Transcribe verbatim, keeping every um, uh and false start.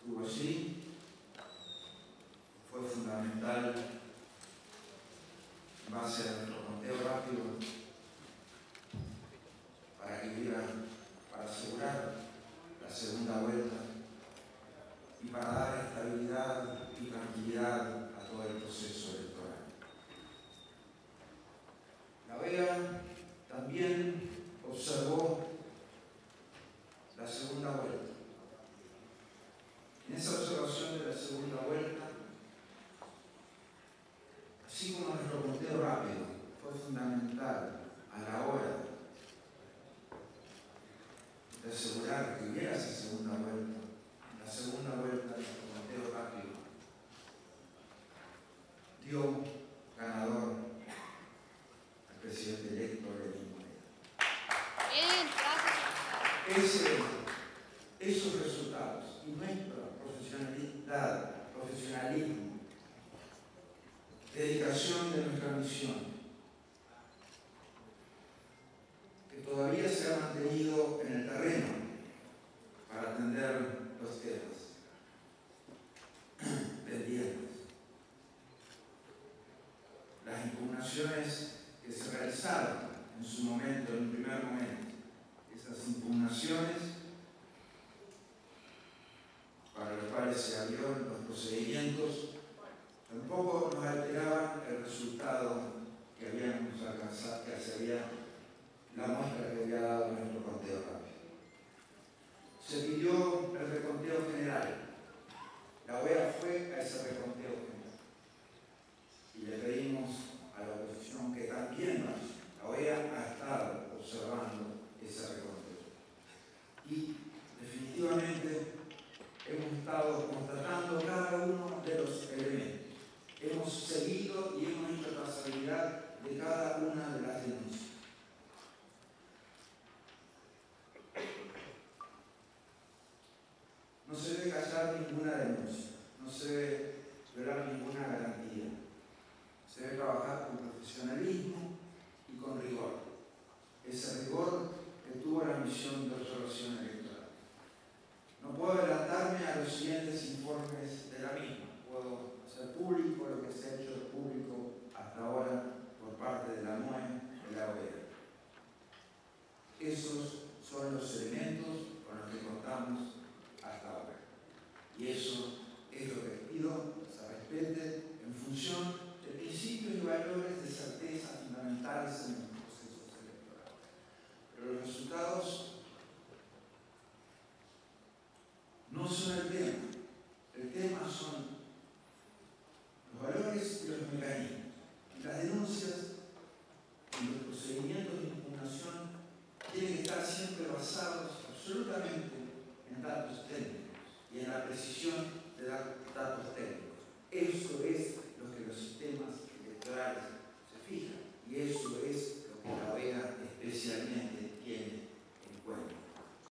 estuvo allí, fue fundamental en base a nuestro conteo rápido para que hubiera, para asegurar la segunda vuelta y para dar estabilidad y tranquilidad a todo el proceso electoral. La O E A también observó la segunda vuelta. En esa observación de la segunda vuelta, así como nuestro conteo rápido fue fundamental a la hora de asegurar que hubiera esa segunda vuelta, la segunda vuelta de nuestro conteo rápido dio ganador al presidente electo Lenín Moreno. Bien, gracias. Ese, esos resultados y nuestra profesionalidad, profesionalismo, dedicación de nuestra misión, que todavía se ha mantenido en el terreno para atender los temas pendientes. Las impugnaciones que se realizaron en su momento, en un primer momento, esas impugnaciones para las cuales se abrieron los procedimientos, tampoco nos alteraban el resultado que habíamos alcanzado, que se había, la muestra que había dado nuestro conteo rápido. Se pidió el reconteo general. La O E A fue a ese reconteo general. Y le pedimos a la oposición que también lo haga. La O E A ha estado observando ese reconteo. Y definitivamente hemos estado constatando cada uno de los elementos. Hemos seguido y hemos hecho trazabilidad de cada una de las denuncias. No se debe callar ninguna denuncia, no se debe violar ninguna garantía. Se debe trabajar con profesionalismo y con rigor. Ese rigor que tuvo la misión de observación electoral. No puedo adelantarme a los siguientes informes de la misma. Puedo hacer público lo que se ha hecho público hasta ahora por parte de la M O E, de la O E A. Esos son los elementos con los que contamos hasta ahora. Y eso es lo que pido se respete en función de principios y valores de certeza fundamentales en los procesos electorales. Pero los resultados no son el tema. El tema son los valores y los mecanismos. Y las denuncias y los procedimientos de impugnación tienen que estar siempre basados absolutamente en datos técnicos y en la precisión de datos técnicos. Eso es